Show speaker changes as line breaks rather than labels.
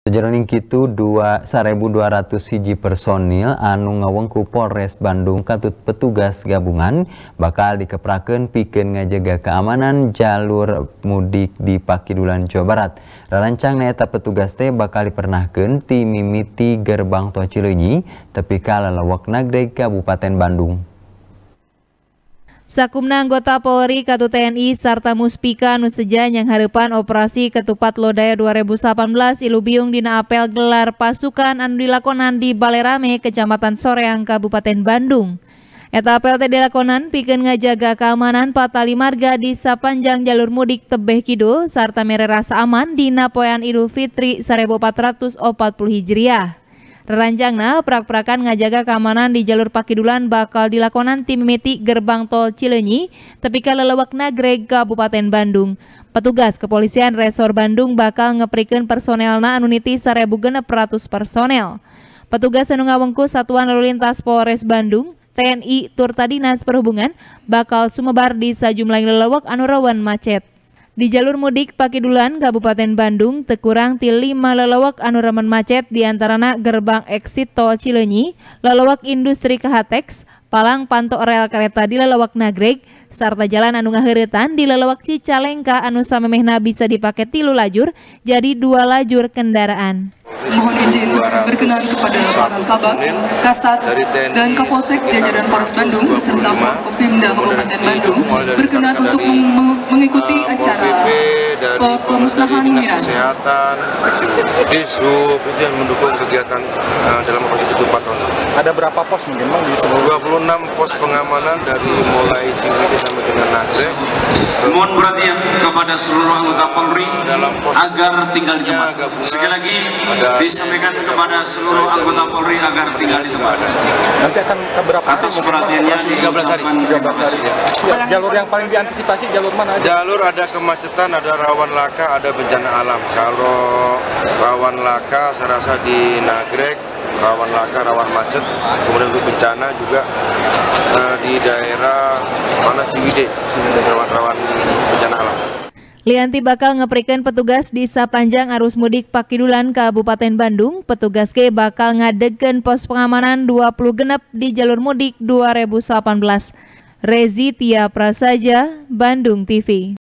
Sejroning kitu 1.200 hiji personil anu ngawengku Polres Bandung katut petugas gabungan bakal dikeprakeun pikeun ngajaga keamanan jalur mudik di Pakidulan, Jawa Barat. Rarancang eta petugas teh bakal dipernahkeun ti mimiti gerbang tol Cileunyi tepi ka lalawak Nagreg Kabupaten Bandung.
Sakumna anggota Polri, Katu TNI, sarta Muspika anu seja yang harapan operasi Ketupat Lodaya 2018 ilubiung dina apel gelar pasukan anu dilakonan di Balerame, Kecamatan Soreang, Kabupaten Bandung. Eta apel teh dilakonan pikeun ngajaga keamanan patali marga di sapanjang jalur mudik tebeh kidul sarta mere rasa aman dina poean Idul Fitri 1440 Hijriah. Rerancangna prak-prakan ngajaga keamanan di jalur Pakidulan bakal dilakonan tim mimiti gerbang tol Cileunyi tepi ka lalawak Nagreg Kabupaten Bandung. Petugas kepolisian Resor Bandung bakal ngeprikeun personelna anu niti 1.600 personel. Petugas anu ngawengku Satuan Lalu Lintas Polres Bandung, TNI turta Dinas Perhubungan bakal sumebar di sajumlah lalawak anu rawan macet. Di jalur mudik Pakidulan, Kabupaten Bandung, teu kurang ti 5 lalawak anu rawan macet diantarana gerbang exit tol Cileunyi, lalawak industri Kahatex, palang pantok rel kereta di lalawak Nagreg, sarta jalan anu ngaheuretan di lalawak Cicalengka anu samemehna bisa dipake 3 lajur jadi 2 lajur kendaraan.
Mohon izin berkenan kepada para Kabak, Kasat, dan Kapolsek jajaran Polres Bandung beserta Forkopimda Kabupaten Bandung berkenan untuk mengikuti acara pemusnahan miras.
Kesehatan, Disub itu yang mendukung kegiatan dalam operasi Ketupat.
Ada berapa pos mungkin Bang di seluruh?
26 pos pengamanan dari mulai Cileunyi sampai dengan Nagreg.
Mohon perhatian kepada seluruh anggota Polri agar tinggal di tempat. Sekali lagi disampaikan kepada seluruh anggota Polri agar tinggal di tempat.
Nanti akan berapa
atas perhatiannya
13 hari.
13 hari. Ya, jalur yang paling diantisipasi jalur mana aja?
Jalur ada kemacetan, ada rawan laka, ada bencana alam. Kalau rawan laka saya rasa di Nagreg, rawan laka, rawan macet. Kemudian untuk bencana juga di daerah mana Ciwidey, rawan bencana alam.
Lianti bakal ngeprikeun petugas di sapanjang arus mudik Pakidulan Kabupaten Bandung. Petugas ge bakal ngadegkeun pos pengamanan 20 genep di jalur mudik 2018. Rezi Tia Prasaja, Bandung TV.